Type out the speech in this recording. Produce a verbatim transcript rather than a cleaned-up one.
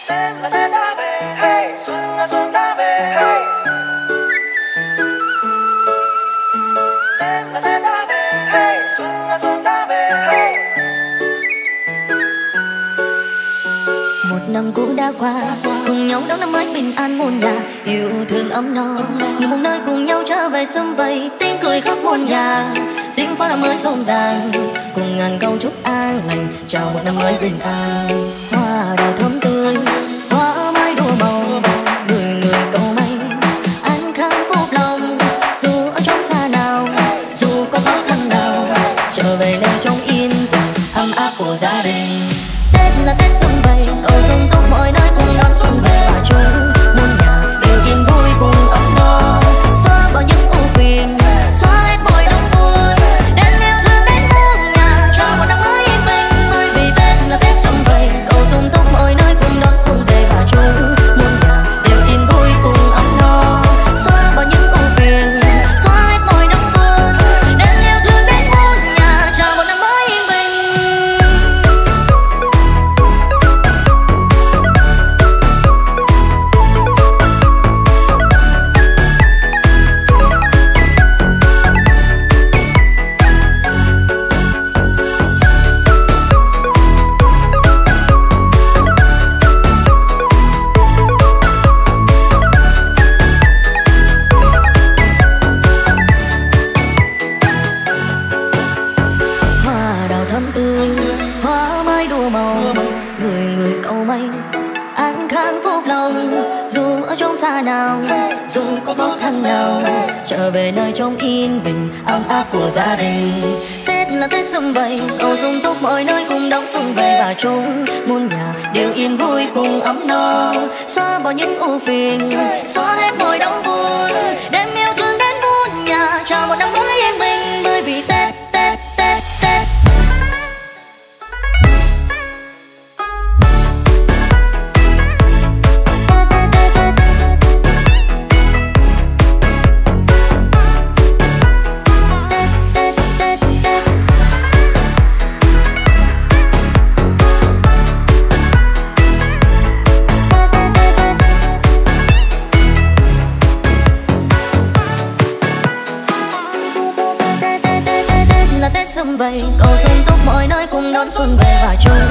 Năm cũ đã qua, cùng nhau đón năm mới bình an muôn nhà, yêu thương ấm no, người một nơi cùng nhau trở về sum vầy, tiếng cười khắp muôn nhà, tiếng pháo năm mới rộn ràng, cùng ngàn câu chúc an lành, chào một năm mới bình an. Hoa đào thơm tươi, hoa mai đua màu, người người cầu may, an khang phúc lòng, dù ở trong xa nào, dù có khó khăn nào, trở về nơi trong yên bình, ấm áp của gia đình. Tết là Tết sum vầy, cầu sông tóc mọi nơi cùng đón xuân về và chung muôn nhà đều yên vui cùng ấm no, xóa bỏ những ưu phiền, xóa hết mọi đau buồn, đem yêu thương đến muôn nhà, cho một năm mới yên bình. Bởi vì Tết là Tết sum vầy, cầu sông tóc mọi nơi cùng đón xuân về và chung muôn nhà đều yên vui cùng ấm no, xóa bỏ những ưu phiền, xóa hết mọi đau buồn, đem yêu thương đến muôn nhà, cho một năm mới yên bình. Hoa mai đua màu, người người cầu may, an khang phúc lòng, dù ở trong xa nào, dù có khó khăn nào, trở về nơi trong yên bình, ấm áp của gia đình. Tết là Tết sum vầy, cầu sung túc mọi nơi cùng đón xuân về và chung muôn nhà đều yên vui cùng ấm no, xóa bỏ những ưu phiền, xóa hết mọi đau buồn, đem yêu thương đến muôn nhà, chào một năm mới yên bình. Bởi vì Tết, Tết, Tết, Tết. Sum vầy, cầu sông túc mọi nơi cùng đón xuân về và chung